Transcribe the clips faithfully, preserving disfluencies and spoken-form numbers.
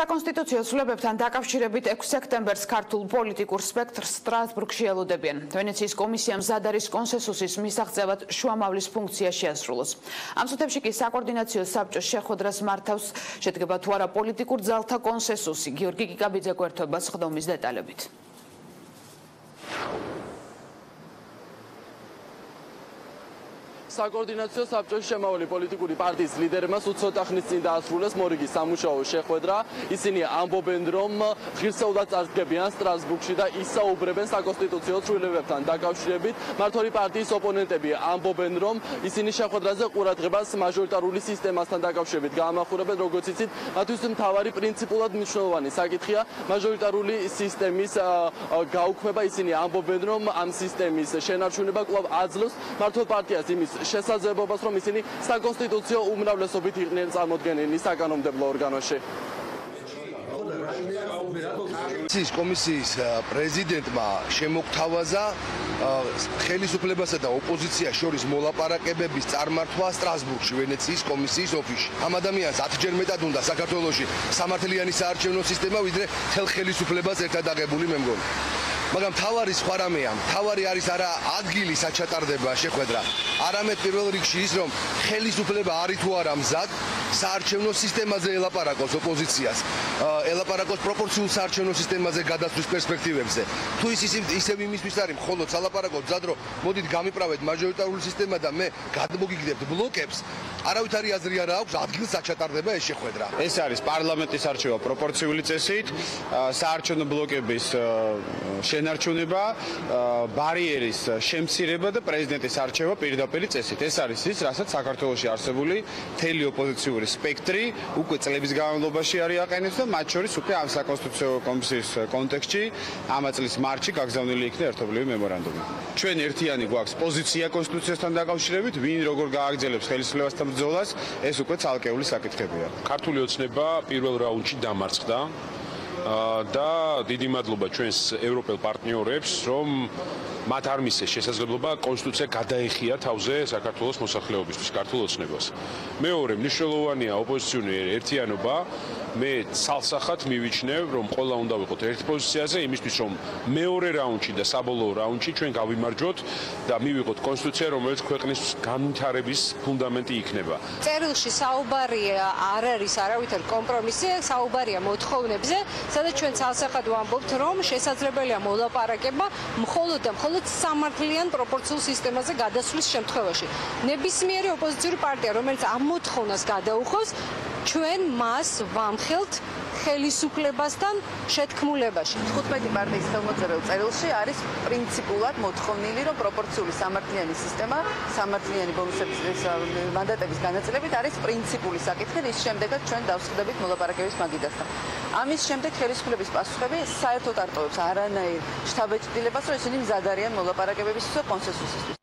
საკონსტიტუციო ცვლილებებთან დაკავშირებით ექვსი სექტემბერს ქართულ პოლიტიკურ სპექტრს სტრასბურგში ელოდებიან. ვენეციის კომისიამ მზად არის კონსენსუსის მისაღწევად შუამავლის ფუნქცია შეასრულოს. ამ წუთებში კი საკოორდინაციო საბჭოს შეხვედრას მართავს, შედგება თუ არა პოლიტიკურ ძალთა კონსენსუსი. გიორგი კიკაბიძე გვერდება სხდომის დეტალებით. საკოორდინაციო საბჭოში შემავალი პოლიტიკური პარტიის ლიდერებმა უცოტა ხნის წინ დაასრულეს მორიგის სამუშაო შეხვედრა. ისინი ამბობენ, რომ ღირსეულად წარსდგებიან სტრასბურგში და ისაუბრებენ საკონსტიტუციო ცვლილებებთან დაკავშირებით. მმართველი პარტიის ოპონენტები ამბობენ, რომ ისინი შეხვედრაზე ყურადღებას მაჟორიტარული სისტემასთან დაკავშირებით გაამახვილებენ, როგორც იცით, მათთვის მთავარი პრინციპულად მნიშვნელოვანი საკითხია მაჟორიტარული სისტემის გაუქმება. ისინი ამბობენ, რომ ამ სისტემის შენარჩუნება კვლავ აძლევს მმართველ პარტიას იმის შესაძლებლობას, რომ ისინი საკონსტიტუციო უმრავლესობით იყვნენ წარმოდგენილი საკანონმდებლო ორგანოში. კომისიის პრეზიდენტმა შემოგთავაზა ხელისუფლებასა და ოპოზიციას შორის მოლაპარაკებების წარმართვა სტრასბურგში, ვენეციის კომისიის ოფისში. ამ ადამიანს ათჯერ მეტად უნდა საქართველოში სამართლიანი საარჩევნო სისტემა, ვიდრე მთელ ხელისუფლებას ერთად აღებული, მე მგონი. მაგრამ თავარი სხვა რამეა, თავარი არის არა ადგილი საჩატარდება შეხვედრა, არამედ პირველ რიგში ის, რომ ხელისუფლება არის თუ არა მზად საარჩევნო სისტემაზე ელაპარაკოს ოპოზიციას, ელაპარაკოს პროპორციულ საარჩევნო სისტემაზე გადასვლის პერსპექტივებზე. თუ ის ისევ იმისთვის არის მხოლოდ სალაპარაკო მზად, რომ მოდით გამიправეთ მაჟორიტარული სისტემა და მე გადმოგიგდებთ ბლოკებს, არავითარი აზრი არ აქვს ადგილს საჩატარდება ეს შეხვედრა. ეს არის პარლამენტის არჩევა პროპორციული წესით, საარჩევნო ბლოკების შენარჩუნება, ბარიერის შემცირება და პრეზიდენტის არჩევა პირდაპირ წესით. ეს არის ის, რასაც საქართველოში არსებული მთელი ოპოზიციური სპექტრი უკვე წლების განმავლობაში არის აყენებს და მათ შორის უკვე ამ საკონსტიტუციო კომისიის კონტექსტში ამ წლის მარტში გაგზავნილი იქნა ერთობლივი მემორანდუმი. ჩვენ ერთიანი გვაქვს პოზიცია კონსტიტუციასთან დაკავშირებით, ვინ როგორ გააგრძელებს ხელისუფლებასთან ბრძოლას, ეს უკვე ცალკეული საკითხებია. ქართული ოცნება პირველ რაუნდში დამარცხდა და დიდი მადლობა ჩვენს ევროპელ პარტნიორებს, რომ მათ არ მისცეს შესაძლებლობა კონსტიტუცია გადაეხია თავზე საქართველოს მოსახლეობისთვის, ქართულ ოცნებას. მეორე, მნიშვნელოვანია ოპოზიციური ერთიანობა. მე ცალსახად მივიჩნევ, რომ ყველა უნდა ვიყოთ ერთ პოზიციაზე, იმისთვის, რომ მეორე რაუნდში და საბოლოო რაუნდში ჩვენ გავიმარჯვოთ და მივიღოთ კონსტიტუცია, რომელიც ქვეყნის განვითარების ფუნდამენტი იქნება. წერილში საუბარია არ არის არავითარი კომპრომისი, საუბარია მოთხოვნებზე, სადაც ჩვენ ცალსახად ვამბობთ, რომ შესაძლებელია მოლაპარაკება მხოლოდ და მხოლოდ სამართლიან პროპორციულ სისტემაზე გადასვლის შემთხვევაში. ნებისმიერი ოპოზიციური პარტია, რომელიც ამ მოთხოვნას გადაუხოს, ჩვენ მას ვამხელთ ხელისუფლებასთან შეთქმულებაში. თხუთმეტი პარტიის ხელმოწერილ წერილში არის პრინციპულად მოთხოვნილი, რომ პროპორციული სამართლიანი სისტემა, სამართლიანი ბონუსების მანდატების განაწილებით არის პრინციპული საკითხი, რის შემდეგაც ჩვენ დავსხდებით მოლაპარაკების მაგიდასთან. ამის შემდეგ ხელისუფლების პასუხები საერთოდ არ ტოვებს არანაირ შთაბეჭდილებას, რომ ისინი მზად არიან მოლაპარაკებების კონსენსუსისთვის.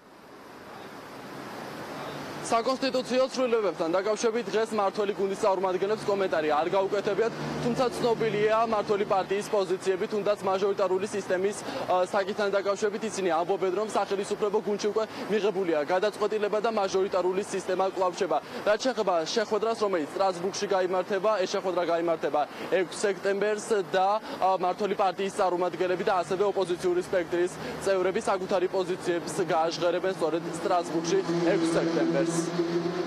საკონსტიტუციო ცვლილებებთან დაკავშირებით დღეს მმართველი გუნდის წარმომადგენლებს კომენტარი არ გაუკეთებიათ, თუმცა ცნობილია მმართველი პარტიის პოზიციები, თუნდაც მაჟორიტარული სისტემის საკითხთან დაკავშირებით ისინი ამბობენ, რომ სახელმწიფო გუნდში უკვე მიღებულია გადაწყვეტილება და მაჟორიტარული სისტემა კვლავ რჩება. რაც შეეხება შეხვედრას, რომელიც სტრასბურგში გაიმართება, ეს შეხვედრა გაიმართება ექვსი სექტემბერს და მმართველი პარტიის წარმომადგენლები და ასევე ოპოზიციური სპექტრის წევრები საკუთარი პოზიციებს გააჟღერებენ სწორედ სტრასბურგში ექვსი სექტემბერს.